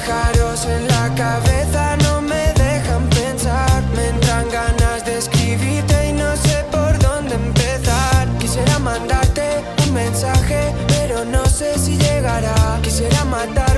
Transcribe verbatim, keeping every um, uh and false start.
pájaros en la cabeza no me dejan pensar. Me entran ganas de escribirte y no sé por dónde empezar. Quisiera mandarte un mensaje, pero no sé si llegará. Quisiera matar